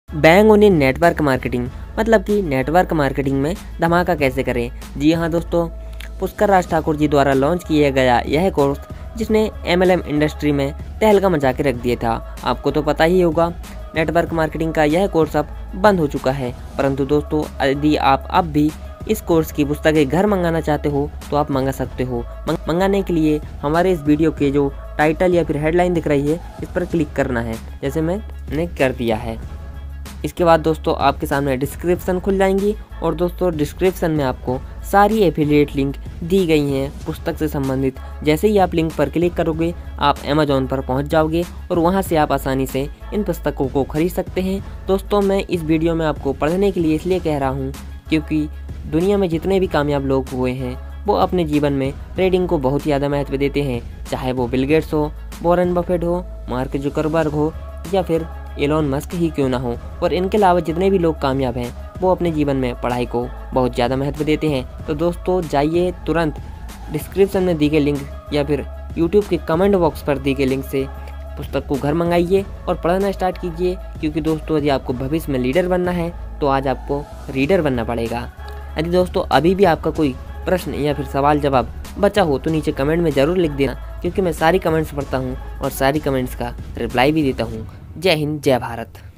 Bang on in network marketing, मतलब कि network marketing में धमाका कैसे करें। जी हाँ दोस्तों, पुष्कर राज ठाकुर जी द्वारा लॉन्च किया गया यह कोर्स जिसने MLM इंडस्ट्री में तहलका मचा के रख दिया था। आपको तो पता ही होगा नेटवर्क मार्केटिंग का यह कोर्स अब बंद हो चुका है, परंतु दोस्तों यदि आप अब भी इस कोर्स की पुस्तकें घर मंगाना चाहते हो तो आप मंगा सकते हो। मंगाने के लिए हमारे इस वीडियो के जो टाइटल या फिर हेडलाइन दिख रही है इस पर क्लिक करना है, जैसे मैंने कर दिया है। इसके बाद दोस्तों आपके सामने डिस्क्रिप्शन खुल जाएंगी और दोस्तों डिस्क्रिप्शन में आपको सारी एफिलिएट लिंक दी गई हैं पुस्तक से संबंधित। जैसे ही आप लिंक पर क्लिक करोगे आप अमेज़ॉन पर पहुंच जाओगे और वहां से आप आसानी से इन पुस्तकों को खरीद सकते हैं। दोस्तों मैं इस वीडियो में आपको पढ़ने के लिए इसलिए कह रहा हूँ क्योंकि दुनिया में जितने भी कामयाब लोग हुए हैं वो अपने जीवन में ट्रेडिंग को बहुत ज़्यादा महत्व देते हैं, चाहे वो बिल गेट्स हो, वॉरेन बफेट हो, मार्क जुकरबर्ग हो या फिर एलोन मस्क ही क्यों ना हो। और इनके अलावा जितने भी लोग कामयाब हैं वो अपने जीवन में पढ़ाई को बहुत ज़्यादा महत्व देते हैं। तो दोस्तों जाइए तुरंत डिस्क्रिप्शन में दी गई लिंक या फिर यूट्यूब के कमेंट बॉक्स पर दी गई लिंक से पुस्तक को घर मंगाइए और पढ़ना स्टार्ट कीजिए, क्योंकि दोस्तों यदि आपको भविष्य में लीडर बनना है तो आज आपको रीडर बनना पड़ेगा। यदि दोस्तों अभी भी आपका कोई प्रश्न या फिर सवाल जवाब बचा हो तो नीचे कमेंट में ज़रूर लिख देना, क्योंकि मैं सारी कमेंट्स पढ़ता हूँ और सारी कमेंट्स का रिप्लाई भी देता हूँ। जय हिंद, जय भारत।